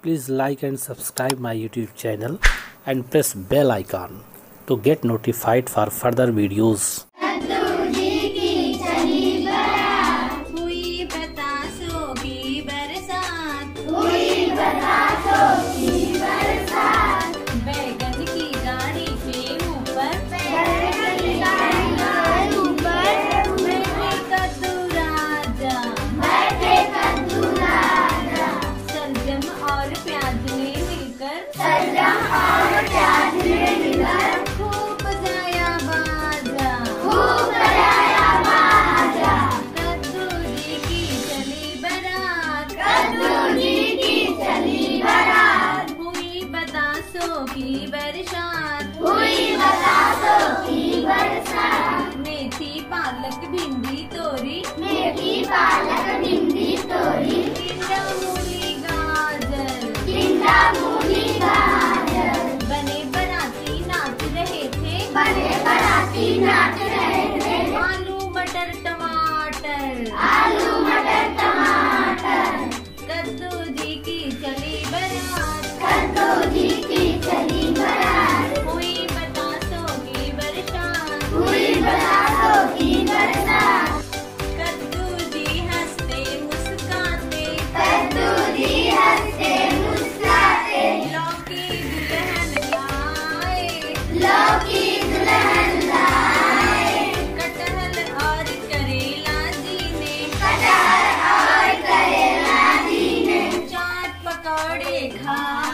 Please like and subscribe my YouTube channel and press bell icon to get notified for further videos. खूब बजाया बाजा, कद्दू जी की चली बारात, हुई बतासों की बरसात, मेथी पालक भिंडी तोरी, टिंडा मूली गाजर, बने बराती नाच रहे थे, आलू मटर टमाटर, कद्दू जी की चली बारात, हुई बतासों की बरसात, कद्दू जी हंसते मुस्कुराते, लौकी दुल्हन लाए, कटहल और करेला जी ने, चाट पकौड़े खा